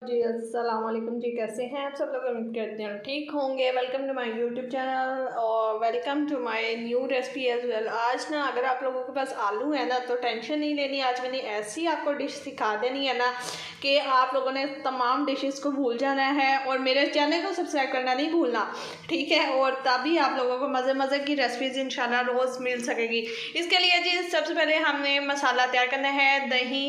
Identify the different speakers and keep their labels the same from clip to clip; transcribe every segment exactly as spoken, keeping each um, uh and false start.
Speaker 1: जी अस्सलाम वालेकुम जी, कैसे हैं आप सब लोग? उम्मीद करते हैं ठीक होंगे। Welcome to my YouTube channel और welcome to my new recipe as well. आज ना अगर आप लोगों के पास आलू है ना तो टेंशन नहीं लेनी। आज मैंने ऐसी आपको डिश सिखा देनी है ना कि आप लोगों ने तमाम डिशेस को भूल जाना है और मेरे चैनल को सब्सक्राइब करना नहीं भूलना, ठीक है? और तभी आप लोगों को मज़े मज़े की रेसिपीज़ इंशाल्लाह रोज़ मिल सकेगी। इसके लिए जी सबसे पहले हमने मसाला तैयार करना है। दही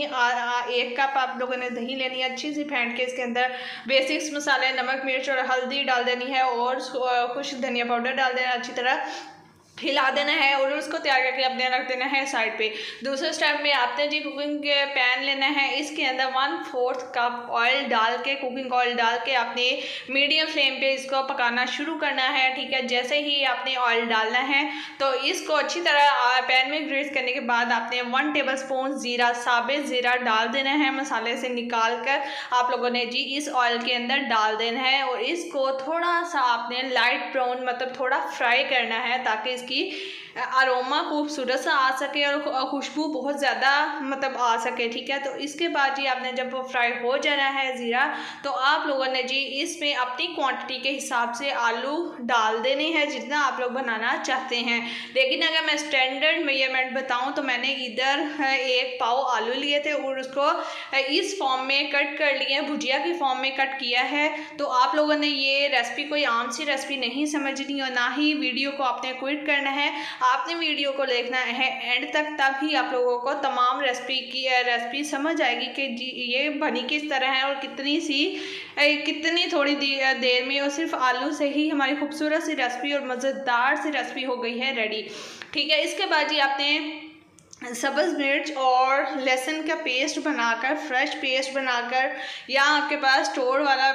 Speaker 1: एक कप आप लोगों ने दही लेनी है, अच्छी सी फेंट के इसके अंदर बेसिक्स मसाले नमक मिर्च और हल्दी डाल देनी है और खुश्क धनिया पाउडर डाल देना, अच्छी तरह हिला देना है और उसको तैयार करके अपने रख देना है साइड पे। दूसरे स्टेप में आपने जी कुकिंग के पैन लेना है, इसके अंदर वन फोर्थ कप ऑयल डाल के कुकिंग ऑयल डाल के आपने मीडियम फ्लेम पे इसको पकाना शुरू करना है, ठीक है? जैसे ही आपने ऑयल डालना है तो इसको अच्छी तरह पैन में ग्रीस करने के बाद आपने वन टेबल स्पून ज़ीरा साबित ज़ीरा डाल देना है, मसाले से निकाल कर आप लोगों ने जी इस ऑयल के अंदर डाल देना है और इसको थोड़ा सा आपने लाइट ब्राउन मतलब थोड़ा फ्राई करना है ताकि की अरोमा खूबसूरत सा आ सके और खुशबू बहुत ज़्यादा मतलब आ सके, ठीक है? तो इसके बाद जी आपने जब वो फ्राई हो जाना है ज़ीरा तो आप लोगों ने जी इसमें अपनी क्वांटिटी के हिसाब से आलू डाल देने हैं जितना आप लोग बनाना चाहते हैं। लेकिन अगर मैं स्टैंडर्ड मेजरमेंट बताऊं तो मैंने इधर एक पाव आलू लिए थे और उसको इस फॉर्म में कट कर लिए, भुजिया के फॉर्म में कट किया है। तो आप लोगों ने ये रेसिपी कोई आम सी रेसिपी नहीं समझनी और ना ही वीडियो को आपने क्विट करना है, आपने वीडियो को देखना है एंड तक, तभी आप लोगों को तमाम रेसिपी की रेसिपी समझ आएगी कि जी ये बनी किस तरह है और कितनी सी कितनी थोड़ी देर में और सिर्फ आलू से ही हमारी खूबसूरत सी रेसिपी और मज़ेदार सी रेसिपी हो गई है रेडी, ठीक है? इसके बाद जी आपने सब्ज़ मिर्च और लहसुन का पेस्ट बनाकर फ्रेश पेस्ट बनाकर या आपके पास स्टोर वाला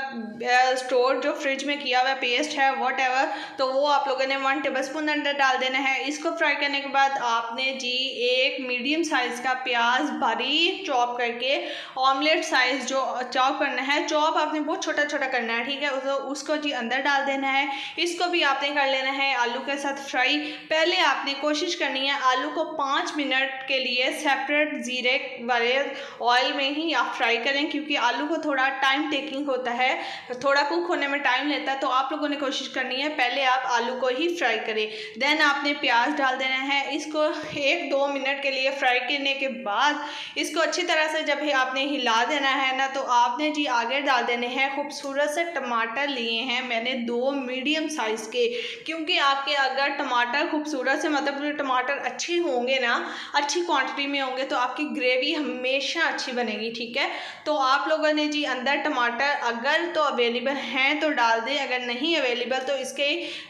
Speaker 1: स्टोर जो फ्रिज में किया हुआ पेस्ट है वॉट एवर, तो वो आप लोगों ने वन टेबल स्पून अंदर डाल देना है। इसको फ्राई करने के बाद आपने जी एक मीडियम साइज़ का प्याज बारीक चॉप करके ऑमलेट साइज़ जो चॉप करना है, चॉप आपने बहुत छोटा छोटा करना है, ठीक है? तो उसको जी अंदर डाल देना है। इसको भी आपने कर लेना है आलू के साथ फ्राई। पहले आपने कोशिश करनी है आलू को पाँच मिनट के लिए सेपरेट जीरे वाले ऑयल में ही आप फ्राई करें क्योंकि आलू को थोड़ा टाइम टेकिंग होता है, थोड़ा कुक होने में टाइम लेता है। तो आप लोगों ने कोशिश करनी है पहले आप आलू को ही फ्राई करें, देन आपने प्याज डाल देना है। इसको एक दो मिनट के लिए फ्राई करने के बाद इसको अच्छी तरह से जब आपने हिला देना है ना तो आपने जी आगे डाल देने हैं खूबसूरत से टमाटर लिए हैं मैंने दो मीडियम साइज़ के, क्योंकि आपके अगर टमाटर खूबसूरत से मतलब टमाटर अच्छे होंगे ना, अच्छी क्वांटिटी में होंगे तो आपकी ग्रेवी हमेशा अच्छी बनेगी, ठीक है? तो आप लोगों ने जी अंदर टमाटर अगर तो अवेलेबल हैं तो डाल दें, अगर नहीं अवेलेबल तो इसके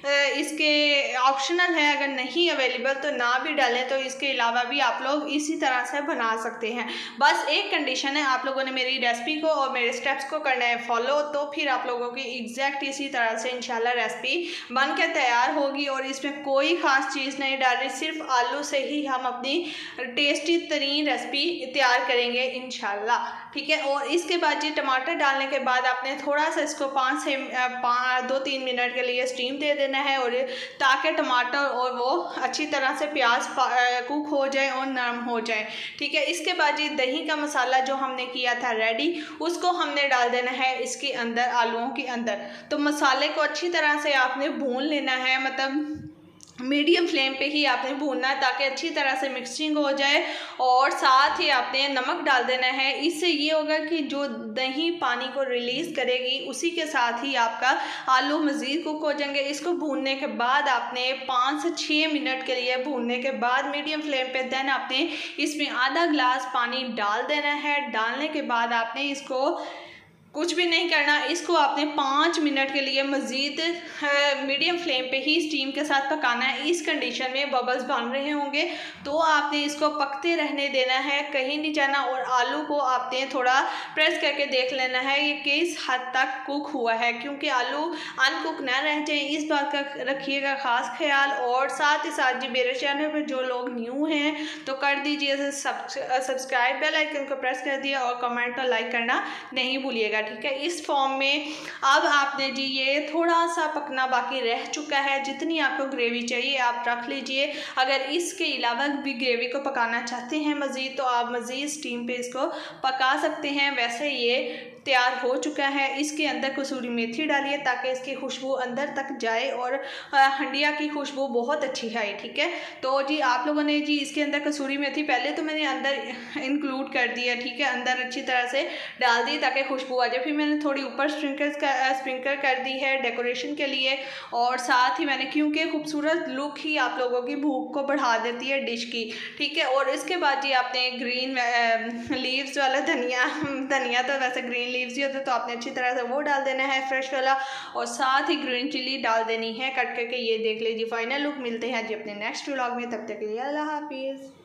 Speaker 1: इसके ऑप्शनल है, अगर नहीं अवेलेबल तो ना भी डालें। तो इसके अलावा भी आप लोग इसी तरह से बना सकते हैं। बस एक कंडीशन है, आप लोगों ने मेरी रेसिपी को और मेरे स्टेप्स को करना है फॉलो, तो फिर आप लोगों की एग्जैक्ट इसी तरह से इंशाल्लाह रेसिपी बन के तैयार होगी और इसमें कोई ख़ास चीज़ नहीं डाल रही, सिर्फ आलू से ही हम अपनी टेस्टी तरीन रेसिपी तैयार करेंगे इंशाल्लाह, ठीक है? और इसके बाद जी टमाटर डालने के बाद आपने थोड़ा सा इसको पाँच से पाँच दो तीन मिनट के लिए स्टीम दे देना है और ताकि टमाटर और वो अच्छी तरह से प्याज कुक हो जाए और नरम हो जाए, ठीक है? इसके बाद जी दही का मसाला जो हमने किया था रेडी उसको हमने डाल देना है इसके अंदर, आलूओं के अंदर। तो मसाले को अच्छी तरह से आपने भून लेना है, मतलब मीडियम फ्लेम पे ही आपने भूनना है ताकि अच्छी तरह से मिक्सिंग हो जाए और साथ ही आपने नमक डाल देना है। इससे ये होगा कि जो दही पानी को रिलीज़ करेगी उसी के साथ ही आपका आलू मज़ीद कुक हो जाएंगे। इसको भूनने के बाद आपने पाँच से छः मिनट के लिए भूनने के बाद मीडियम फ्लेम पे देन आपने इसमें आधा ग्लास पानी डाल देना है। डालने के बाद आपने इसको कुछ भी नहीं करना, इसको आपने पाँच मिनट के लिए मज़ीद मीडियम फ्लेम पे ही स्टीम के साथ पकाना है। इस कंडीशन में बबल्स बन रहे होंगे तो आपने इसको पकते रहने देना है, कहीं नहीं जाना। और आलू को आपने थोड़ा प्रेस करके देख लेना है ये किस हद तक कुक हुआ है, क्योंकि आलू अनकुक ना रह जाए, इस बात का रखिएगा ख़ास ख्याल। और साथ ही साथ जी मेरे चैनल पर जो लोग न्यू हैं तो कर दीजिए सब्सक्राइब, बेल आइकन को प्रेस कर दिया और कमेंट और लाइक करना नहीं भूलिएगा, ठीक है? इस फॉर्म में अब आपने जी ये थोड़ा सा पकना बाकी रह चुका है, जितनी आपको ग्रेवी चाहिए आप रख लीजिए। अगर इसके अलावा भी ग्रेवी को पकाना चाहते हैं मज़ीद तो आप मज़ीद स्टीम पे इसको पका सकते हैं। वैसे ये तैयार हो चुका है। इसके अंदर कसूरी मेथी डालिए ताकि इसकी खुशबू अंदर तक जाए और हंडिया की खुशबू बहुत अच्छी आए। ठीक है, तो जी आप लोगों ने जी इसके अंदर कसूरी मेथी पहले तो मैंने अंदर इंक्लूड कर दिया। ठीक है, अंदर अच्छी तरह से डाल दी ताकि खुशबू आ जाए। फिर मैंने थोड़ी ऊपर स्प्रिंकल्स का स्प्रिंकल कर दी है डेकोरेशन के लिए, और साथ ही मैंने, क्योंकि खूबसूरत लुक ही आप लोगों की भूख को बढ़ा देती है डिश की। ठीक है, और इसके बाद जी आपने ग्रीन लीव्स वाला धनिया धनिया तो वैसे ग्रीन लीव्स ही होते, तो आपने अच्छी तरह से वो डाल देना है फ्रेश वाला, और साथ ही ग्रीन चिली डाल देनी है कट करके। ये देख लीजिए फाइनल लुक। मिलते हैं जी अपने नेक्स्ट व्लॉग में, तब तक के लिए अल्लाह हाफिज़।